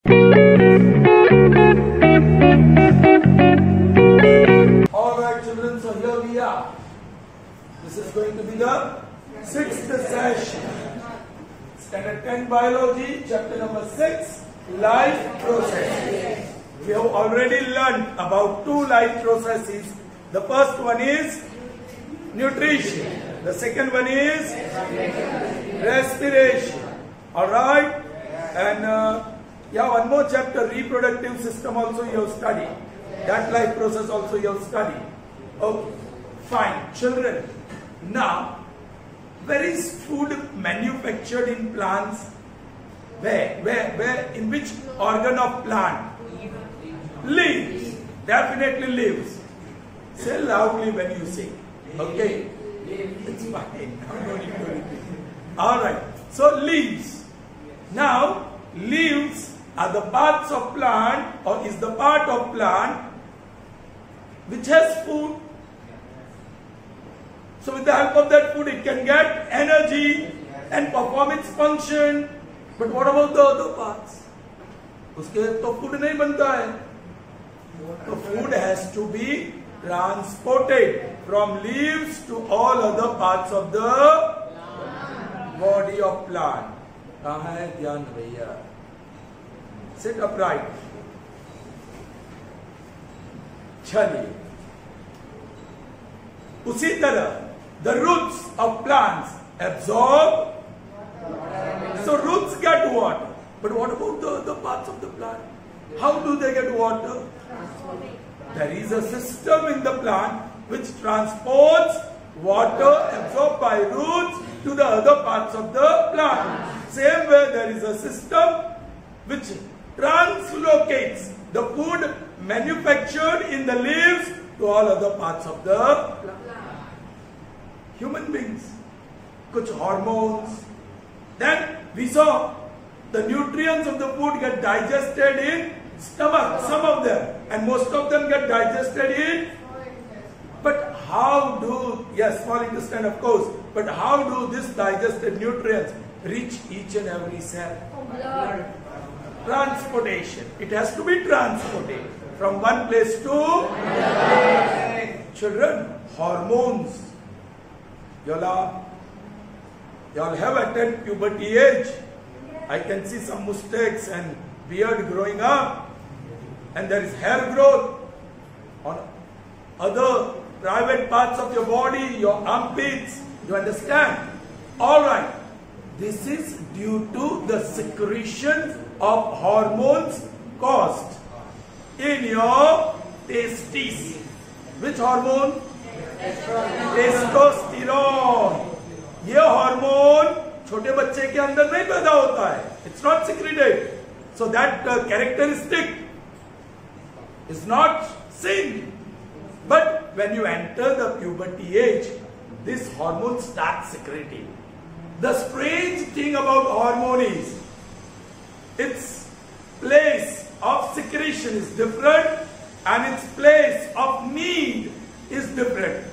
Alright children, so here we are. This is going to be the 6th session. Standard 10 Biology, chapter number 6, Life Processes. We have already learned about 2 life processes. The first one is nutrition. The second one is respiration. Alright? And one more chapter, reproductive system also you have studied. That life process also you have studied. Okay, fine. Children, now, where is food manufactured in plants? Where, in which organ of plant? Leaves. Definitely leaves. Say loudly when you sing. Okay? It's fine. Alright. So leaves. Now, leaves are the parts of plant, or is the part of plant which has food. So with the help of that food it can get energy and perform its function. But what about the other parts? उसके तो food नहीं बनता है. So food has to be transported from leaves to all other parts of the body of plant. कहाँ है ध्यान भैया? Sit upright. चलिए. उसी तरह the roots of plants absorb. So roots get water. But what about the other parts of the plant? How do they get water? There is a system in the plant which transports water absorbed by roots to the other parts of the plant. Same way there is a system which translocates the food manufactured in the leaves to all other parts of the plant. Human beings, kuch hormones. Then we saw the nutrients of the food get digested in stomach, some of them, and most of them get digested in. But how do, yes, small intestine of course, but how do this digested nutrients reach each and every cell? Blood. Transportation. It has to be transported from one place to another. Children, hormones. You all have attained puberty age. I can see some mistakes and beard growing up. And there is hair growth on other private parts of your body, your armpits. You understand? Alright. This is due to the secretion of hormones caused in your testes. Which hormone? Testosterone. ये hormone छोटे बच्चे के अंदर नहीं पैदा होता है. It's not secreted. So that characteristic is not seen. But when you enter the puberty age, this hormone starts secreting. The strange thing about hormone is its place of secretion is different and its place of need is different.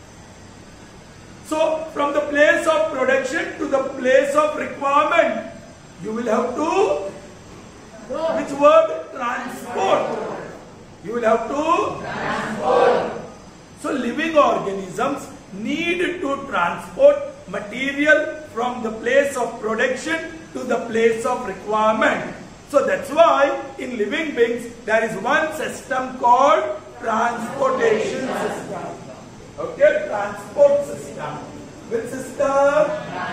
So from the place of production to the place of requirement, you will have to, which word? Transport. You will have to transport. So living organisms need to transport material from the place of production to the place of requirement. So that's why in living beings there is one system called transportation system. Okay, transport system. Which system?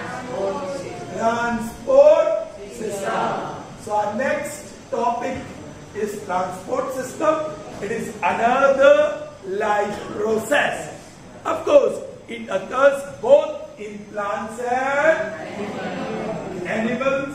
Transport system. So our next topic is transport system. It is another life process. Of course, it occurs both in plants and animals.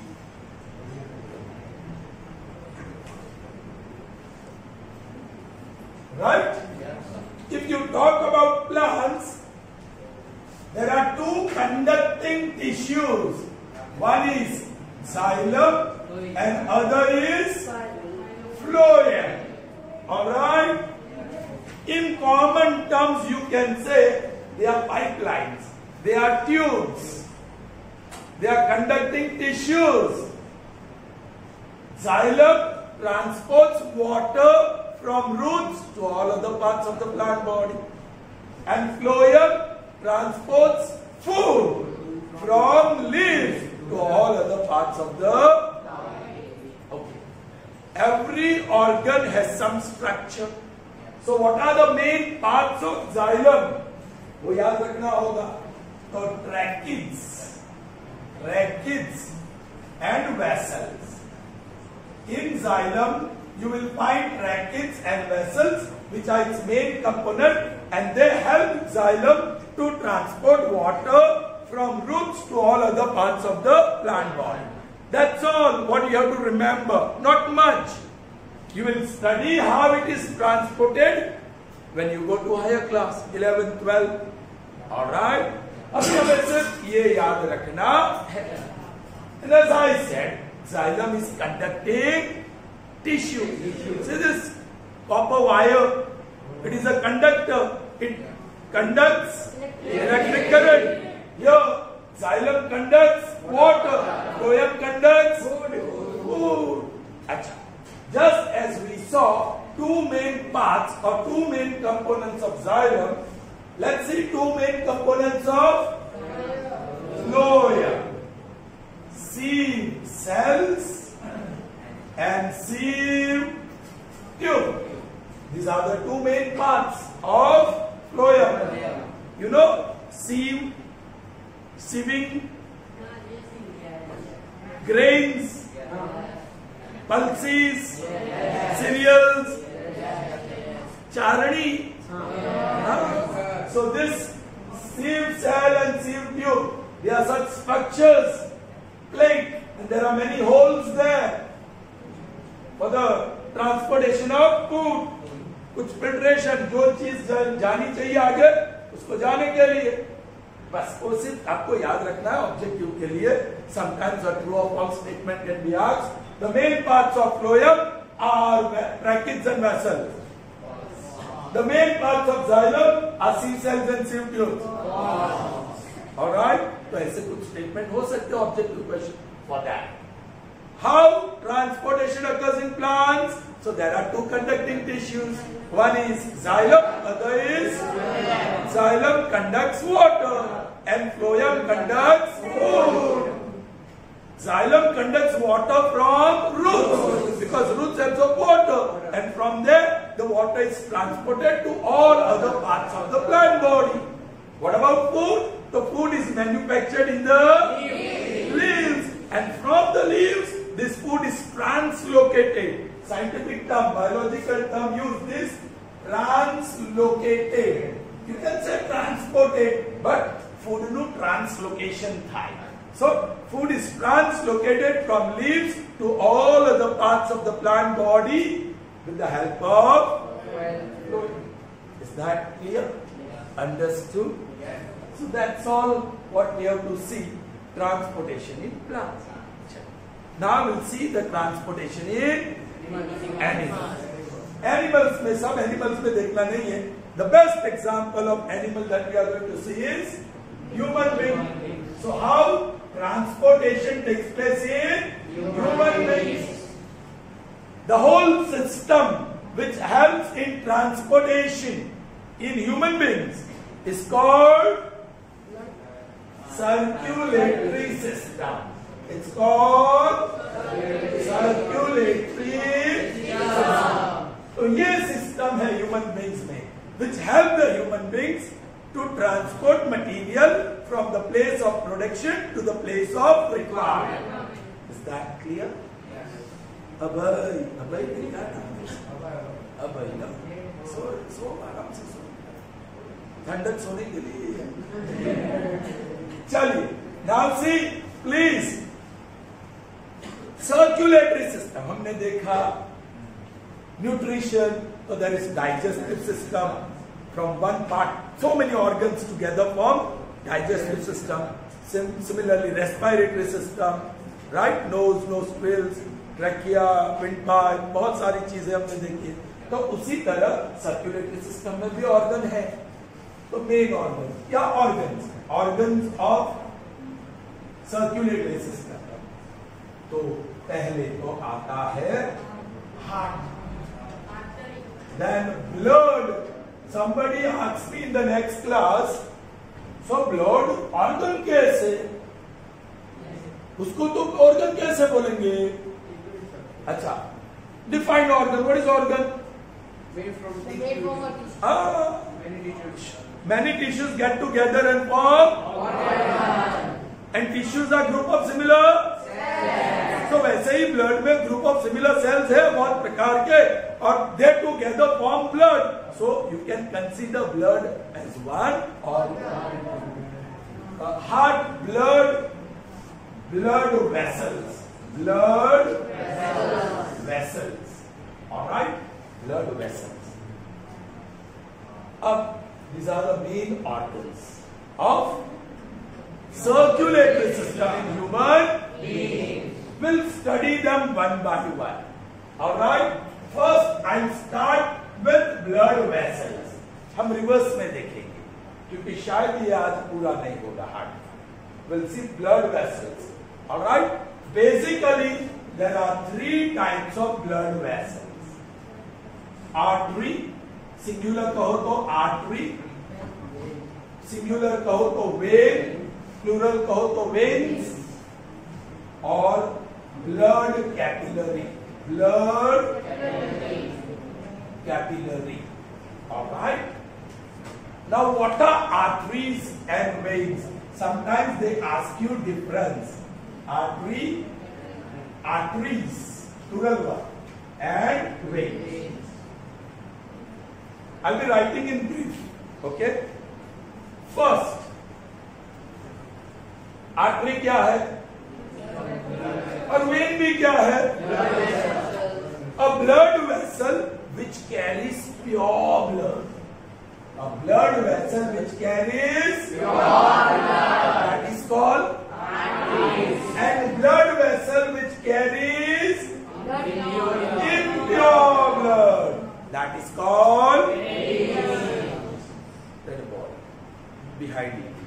Right? If you talk about plants, there are 2 conducting tissues. One is xylem and other is phloem. Alright? In common terms, you can say they are pipelines, they are tubes, they are conducting tissues. Xylem transports water from roots to all other parts of the plant body, and phloem transports food from leaves to all other parts of the body. Okay. Every organ has some structure. So what are the main parts of xylem? वो याद रखना होगा. तो tracheids and vessels. In xylem, you will find tracheids and vessels, which are its main component, and they help xylem to transport water from roots to all other parts of the plant body. That's all what you have to remember. Not much. You will study how it is transported when you go to higher class, 11th, 12th. Alright? अभी हमें सिर्फ ये याद रखना है. And as I said, xylem is conducting tissue. See this copper wire? It is a conductor. It conducts electric current. Here, xylem conducts water. Phloem conducts food. Achha. Just as we saw two main parts or two main components of xylem, let's see two main components of phloem. Sieve cells and sieve tube. These are the two main parts of phloem. You know, sieving grains, pulses, cereals, charani. So this sieve cell and sieve tube, they are such structures, plate, and there are many holes there for the transportation of food. कुछ filtration, जो चीज जानी चाहिए आगे उसको जाने के लिए, बस वो सिर्फ आपको याद रखना है ऑब्जेक्टिव के लिए. Sometimes a true or false statement can be asked. The main parts of phloem are tracheids and vessels. The main parts of xylem are sieve cells and sieve tubes. All right? तो ऐसे कुछ statement हो सकते हैं objective question for that. How transportation occurs in plants? So there are two conducting tissues. One is xylem, other is xylem conducts water and phloem conducts food. Xylem conducts water from roots because roots absorb water, and from there the water is transported to all other parts of the plant body. What about food? The food is manufactured in the leaves, and from the leaves this food is translocated. Scientific term, biological term, use this, translocated. You can say transported, but food no translocation થાય. So food is translocated from leaves to all other parts of the plant body with the help of phloem. Is that clear? Understood? So that's all what we have to see. Transportation in plants. Now we'll see the transportation in animals. Animals में सब animals में देखना नहीं है. The best example of animal that we are going to see is human being. So how transportation takes place in human beings? The whole system which helps in transportation in human beings is called circulatory system. It's called circulatory system. तो ये system है human beings में which help the human beings to transport material from the place of production to the place of requirement. Is that clear? Abhay क्या नाम है? अभय ना? सो आराम से सो. ठंडक सोने के लिए. चलिए. Now see, please. Circulatory system हमने देखा. Nutrition, so there is digestive system. From one part, so many organs together form digestive system. Similarly, respiratory system, right? Nose, nostrils, trachea, windpipe, बहुत सारी चीजें हमने देखी. तो उसी तरह circulatory system में भी organ है. तो main organ, क्या organs? Organs of circulatory system. तो पहले तो आता है heart, then blood. Somebody asked me in the next class, so blood organ कैसे? उसको तो organ कैसे बोलेंगे? अच्छा, define organ. What is organ? Made from many tissues get together and form organ. And tissues are group of similar cells. So वैसे ही blood में group of similar cells है बहुत प्रकार के, और they together form blood. So you can consider blood as one organ. Heart, blood vessels. Blood vessels. All right, blood vessels. These are the main organs of circulatory system in human beings. We'll study them one by one. All right. First, I'll start with blood vessels. हम reverse में देखेंगे क्योंकि शायद ये आज पूरा नहीं होगा. Heart. We'll see blood vessels. All right. Basically, there are 3 types of blood vessels. Artery, singular कहो तो artery, singular कहो तो vein, plural कहो तो veins, और blood capillary. Blood capillary. All right. Now, what are arteries and veins? Sometimes they ask you difference. Artery, arteries, plural one, and veins. I'll be writing in brief. Okay. First, artery क्या है? और vein भी क्या है? A blood vessel which carries pure blood. A blood vessel which carries pure blood. That is called arteries. And blood vessel which carries impure blood. That is called veins. Then a ball behind it.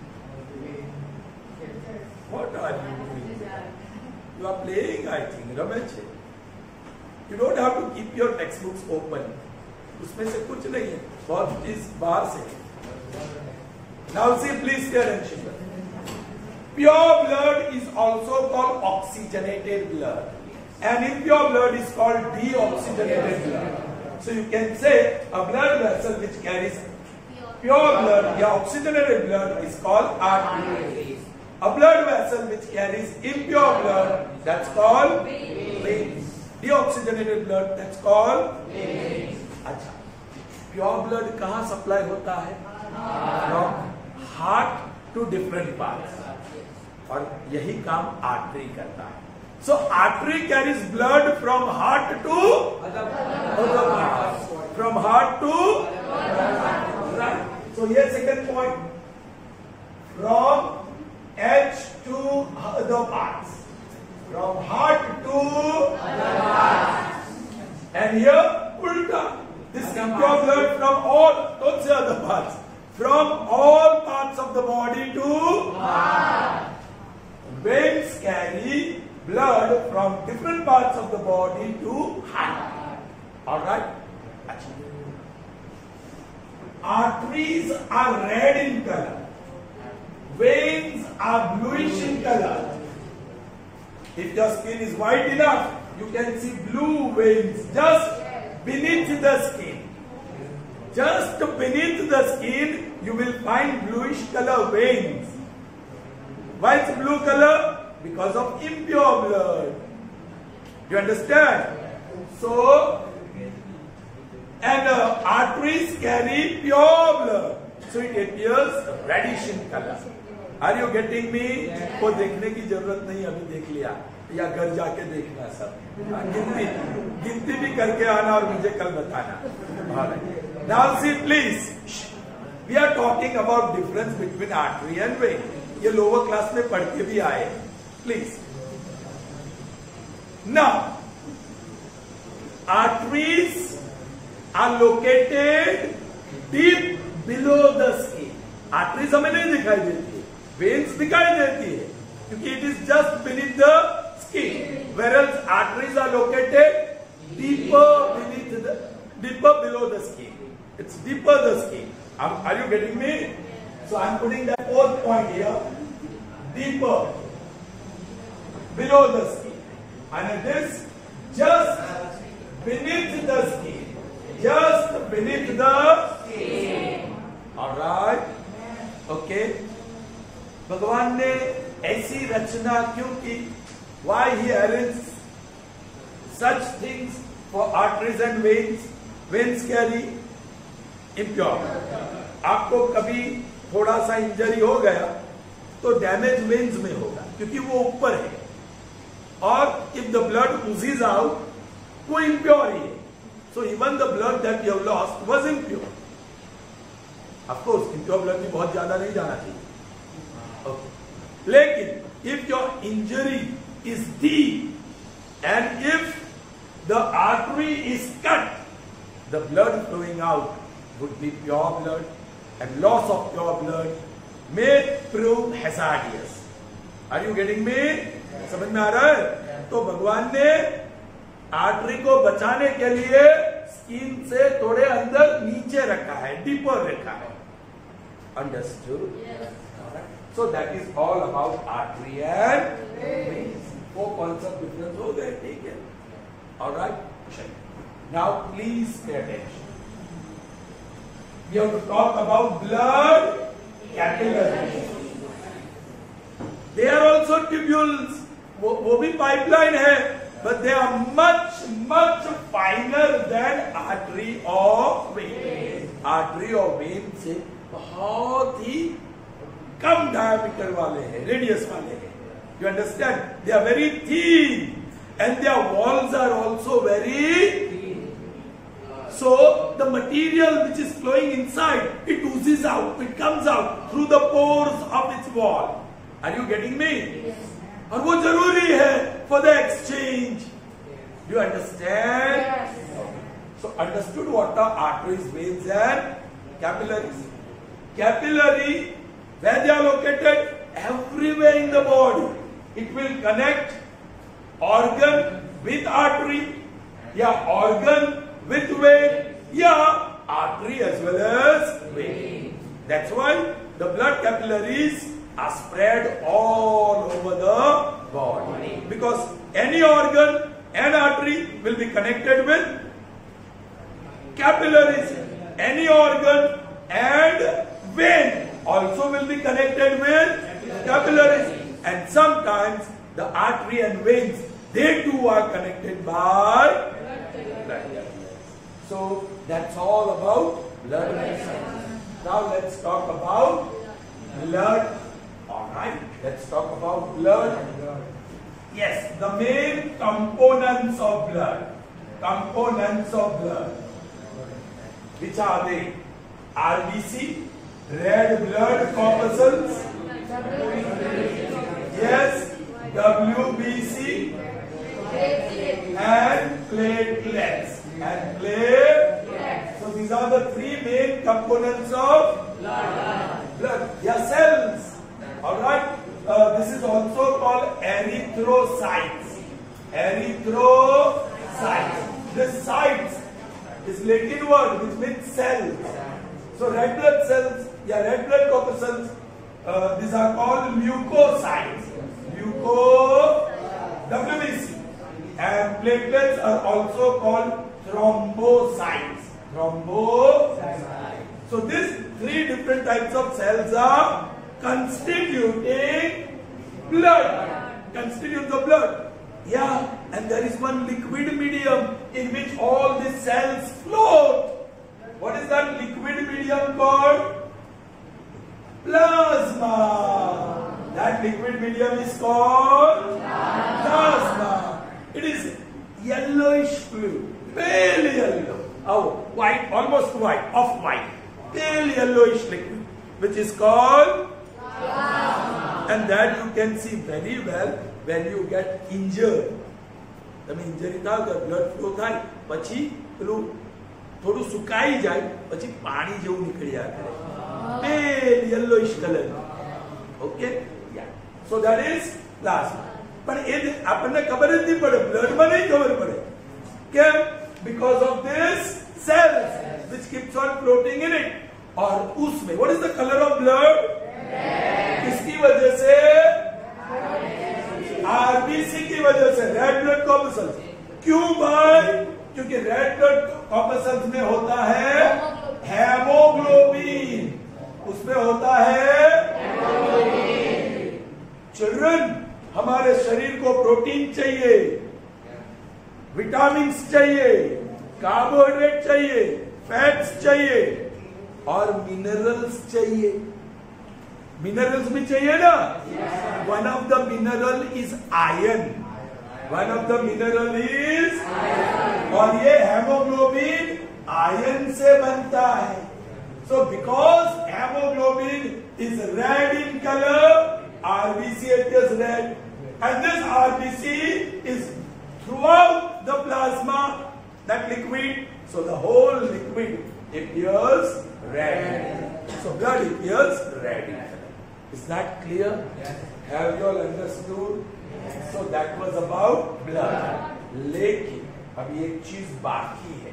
What are you doing? You are playing, I think, Ramesh. You don't have to keep your textbooks open. उसमें से कुछ नहीं है, बहुत इस बार से. Now see, please pay attention. Pure blood is also called oxygenated blood, and impure blood is called deoxygenated blood. So you can say a blood vessel which carries pure blood, yeah, oxygenated blood is called artery. A blood vessel which carries impure blood, that's called veins. Deoxygenated blood, that's called veins. अच्छा, pure blood कहाँ supply होता है? From heart to different parts, और यही काम artery करता है. So artery carries blood from heart to other parts, from heart to right. So ये second point, from H to other parts, from heart to other parts, and here ulta, this impure blood from all, don't say other parts, from all parts of the body to heart. Veins carry blood from different parts of the body to heart. All right. Arteries are red in color. Veins are bluish in color. If your skin is white enough, you can see blue veins just beneath the skin. Just beneath the skin, you will find bluish color veins. Why it's blue color? Because of impure blood. You understand? So, and arteries carry pure blood. So it appears reddish in color. Are you getting me? को देखने की जरूरत नहीं, अभी देख लिया, या घर जाके देखना सब. गिनती भी करके आना और मुझे कल बताना. Now see please, we are talking about difference between artery and vein. ये लोअर क्लास में पढ़ के भी आए. Please. Now, arteries are located deep below the skin. Arteries हमें नहीं दिखाई देती है, veins दिखाई देती है, क्योंकि it is just beneath the skin, whereas arteries are located deeper below the skin. It's deeper the skin. Are you getting me? So I'm putting that fourth point here. Deeper below the skin, and it is just beneath the skin. Just beneath the skin. All right. Okay. भगवान ने ऐसी रचना क्यों की? Why he arranged such things for arteries and veins? Veins carry impure. आपको कभी थोड़ा सा injury हो गया तो डैमेज वेन्स में होगा क्योंकि वो ऊपर है, और if the blood oozes out वो impure ही है. So even the blood that you have lost was impure. Of course, impure blood भी बहुत ज्यादा नहीं जाना चाहिए. Okay. लेकिन if your injury is deep and if the artery is cut, the blood flowing out would be pure blood, and loss of pure blood may prove hazardous. Are you getting me? समझ में आ रहा है? तो भगवान ने artery को बचाने के लिए स्किन से थोड़े अंदर नीचे रखा है, डीपर रखा है. Understood? Yes. So that is all about artery and veins. 4 points of difference हो गए, ठीक है? All right. Now please pay attention. We have to talk about blood capillaries. They are also tubules. वो भी pipeline है, but they are much finer than artery or vein. Artery or vein से बहुत ही कम diameter वाले हैं, radius वाले हैं. You understand? They are very thin, and their walls are also very thin. So the material which is flowing inside, it oozes out, it comes out through the pores of its wall. Are you getting me? Yes. और वो जरूरी है for the exchange. Do you understand? Yes. So understood what are arteries, veins and capillaries. Capillary, where they are located? Everywhere in the body. It will connect organ with artery, yeah, organ with vein, yeah, artery as well as vein. That's why the blood capillaries are spread all over the body, because any organ and artery will be connected with capillaries. Any organ and vein also will be connected with capillaries, and sometimes the artery and veins, they too are connected by blood. So that's all about blood vessels. Now let's talk about blood. Alright, let's talk about blood. Yes, the main components of blood. Components of blood. Which are they? RBC, red blood corpuscles. Yes, WBC and platelets. So these are the 3 main components of blood. Yeah, cells. Alright, this is also called erythrocytes. Erythrocytes. This cytes is Latin word which means cells. So red blood cells, yeah, red blood corpuscles, these are called leukocytes. WBC. And platelets are also called thrombocytes. So these 3 different types of cells are constituting blood. Constitute the blood. Yeah, and there is one liquid medium in which all these cells float. What is that liquid medium called? Plasma. That liquid medium is called plasma. It is yellowish fluid, pale yellow. Oh, white, almost white, off-white, pale yellowish liquid, which is called plasma. And that you can see very well when you get injured. તમે injury થાવ તો blood flow થાય, પછી પેલું થોડું સુકાઈ જાય, પછી પાણી જેવું નીકળ્યા કરે, pale yellowish color. Okay, yeah. So that is plasma. પણ એ આપણને ખબર જ નહીં પડે, બ્લડમાં નહીં ખબર પડે. કેમ? Because of this cells which keeps on floating in it. और उसमें what is the color of blood? किसकी वजह से? आरबीसी की वजह से, रेड ब्लड कॉर्पसल्स. क्यों भाई? क्योंकि रेड ब्लड कॉर्पसल्स में होता है हेमोग्लोबिन, उसमें होता है चिल्ड्रन. हमारे शरीर को प्रोटीन चाहिए, विटामिन चाहिए, कार्बोहाइड्रेट चाहिए, फैट्स चाहिए और मिनरल्स चाहिए. मिनरल्स भी चाहिए ना. One of the mineral is iron. One of the mineral is iron. और ये हेमोग्लोबिन आयरन से बनता है. So because haemoglobin is red in colour, RBC it is red, and this RBC is throughout the plasma, that liquid. So the whole liquid appears red. So blood appears red. Is that clear? Yes. Have you all understood? Yes. So that was about blood. लेकिन अभी एक चीज बाकी है.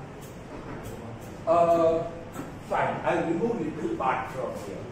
Fine, I'll remove little part from here.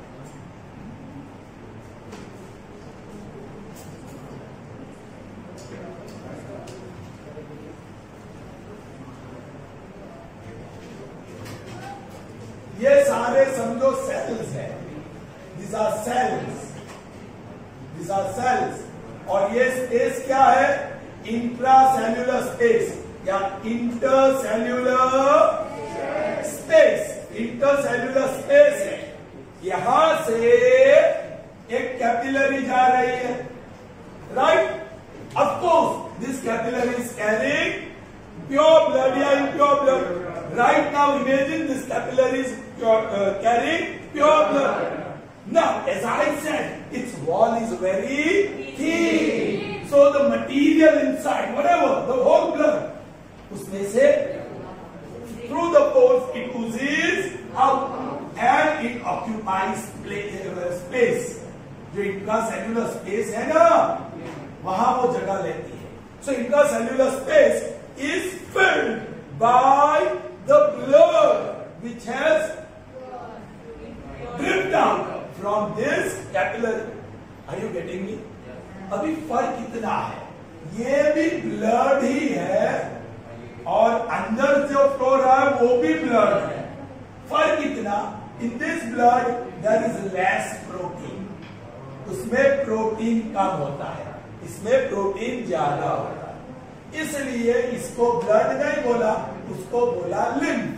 ये सारे समझो sales हैं. These are cells. These are cells. और ये स्पेस क्या है? इंट्रासेल्यूलर स्पेस या इंटरसेल्यूलर स्पेस. इंटरसेल्यूलर स्पेस है. यहां से एक कैपिलरी जा रही है, right? Of course this capillary is carrying pure blood या impure blood. Right now, imagine this capillary is carrying pure blood. Now, as I said, its wall is very thin. So the material inside, whatever, the whole blood, उसमें से through the pores it oozes out and it occupies space. जो intracellular space है ना, वहां वो जगह लेती है. So intracellular space is filled by the blood which has dripped out from this capillary. Are you getting me? अभी फर्क इतना है, ये भी ब्लड ही है और अंदर जो फ्लो रहा है वो भी ब्लड है. फर्क इतना, in this blood there is less protein. उसमें प्रोटीन कम होता है, इसमें प्रोटीन ज्यादा होता है. इसलिए इसको ब्लड नहीं बोला, उसको बोला लिम्फ.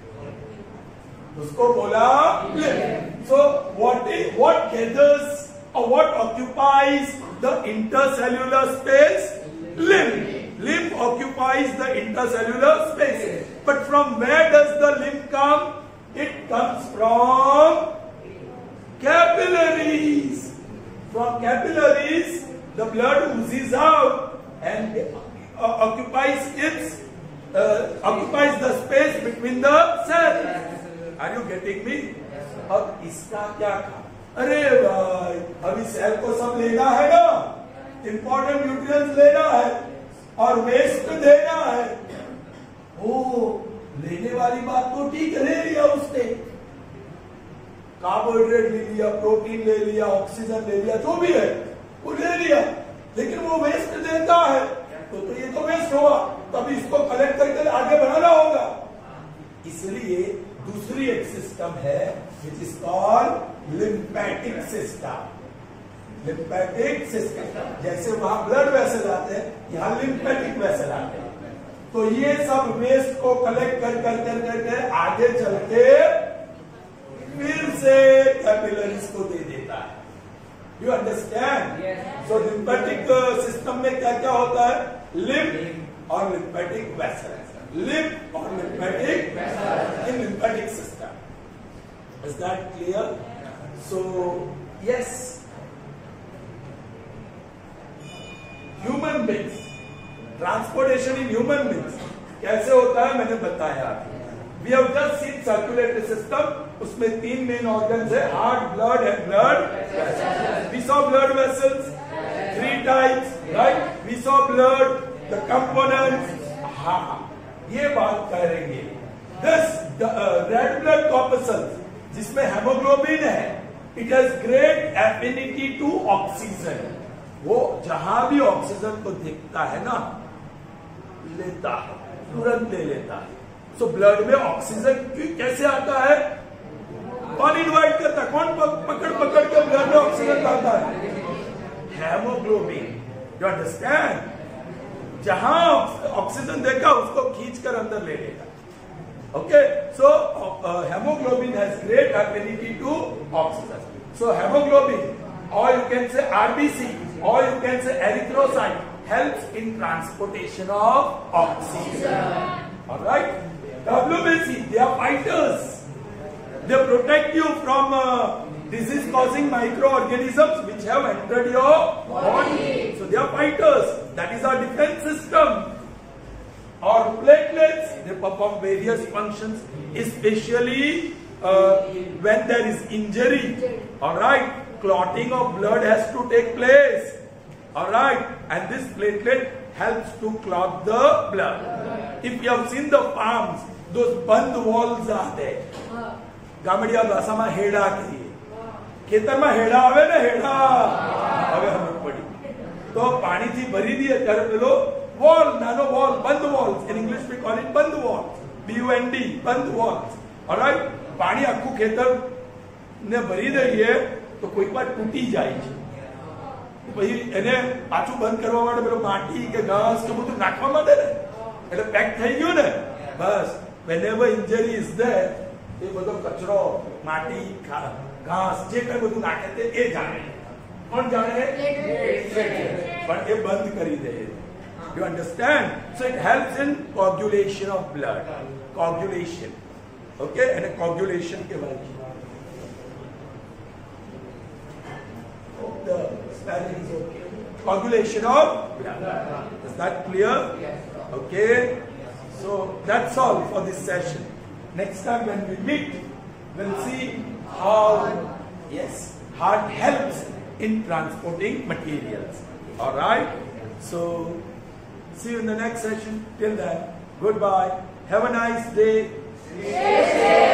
उसको बोला lymph. So what gathers or what occupies the intercellular space? Lymph. Lymph occupies the intercellular space. But from where does the lymph come? It comes from capillaries. From capillaries, the blood oozes out and occupies the space between the cells. Are you getting me? अब इसका क्या था? अरे भाई, अभी cell को सब लेना है ना, इंपॉर्टेंट न्यूट्रिएंट्स लेना है और वेस्ट देना है. ओ, लेने वाली बात तो ठीक है, ले लिया उसने, कार्बोहाइड्रेट ले लिया, प्रोटीन ले लिया, ऑक्सीजन ले लिया, जो भी है वो ले लिया, लेकिन वो वेस्ट देता है. तो ये तो वेस्ट हुआ, तब इसको कलेक्ट करके आगे बढ़ाना होगा. इसलिए दूसरी एक सिस्टम है which is called lymphatic system. lymphatic system, जैसे वहां ब्लड वेसल आते हैं, यहाँ lymphatic वेसल आते हैं. तो ये सब वेस्ट को कलेक्ट कर आगे चल के फिर से कैपिलरीज को दे देता है. You understand? So lymphatic system में क्या क्या होता है? lymph और lymphatic vessel. lymph और lymphatic vessel in lymphatic system. Is that clear? So yes, human beings, transportation in human beings कैसे होता है मैंने बताया. We have just seen circulatory system. उसमें 3 main organs है, heart, blood and blood vessels. We saw blood vessels, 3 types, right? We saw blood, the components. हाँ, ये बात करेंगे. This red blood corpuscles, जिसमें hemoglobin है, it has great affinity to oxygen. वो जहां भी ऑक्सीजन को देखता है ना, लेता है, तुरंत ले लेता है. So blood में ऑक्सीजन कैसे आता है? कौन इन्वाइट करता है? कौन पकड़ के ब्लड में ऑक्सीजन लाता है? हेमोग्लोबिन. You understand? जहां ऑक्सीजन देखा उसको खींचकर अंदर ले लेगा. Okay, so haemoglobin has great affinity to oxygen. So haemoglobin, or you can say RBC, or you can say erythrocyte, helps in transportation of oxygen. All right? WBC, they are fighters. They protect you from disease-causing microorganisms which have entered your body. So they are fighters. That is our defense system. Or platelets, they perform various functions, especially when there is injury. All right, clotting of blood has to take place. All right, and this platelet helps to clot the blood. If you have seen the farms, those band walls are there. ગામડિયા ભાષામાં હેડા કહીએ. ખેતરમાં હેડા આવે ને, હેડા હવે સમજ પડી. તો પાણીથી ભરી દઈએ ત્યારે પેલો વોલ, નાનો wall, bund walls. In English we call it bund walls. BUND, bund walls. Alright, પાણી આખું ખેતર ને ભરી દઈએ તો કોઈક વાર તૂટી જાય છે. પછી એને પાછું બંધ કરવા માટે પેલો માટી કે ઘાસ કે બધું નાખવા માટે ને, એટલે પેક થઈ ગયું ને, બસ. whenever injury is there, એ બધો કચરો, માટી, ઘાસ, જે કઈ બધું નાખે તે એ જાણે. કોણ જાણે? પણ એ બંધ કરી દે. You understand? So it helps in coagulation of blood. Coagulation. Okay? And a coagulation કહેવાય. The spelling is okay. Coagulation of blood. Is that clear? Okay? So that's all for this session. Next time when we meet, we'll see how, yes, heart helps in transporting materials. All right? So, see you in the next session. Till then, goodbye. Have a nice day.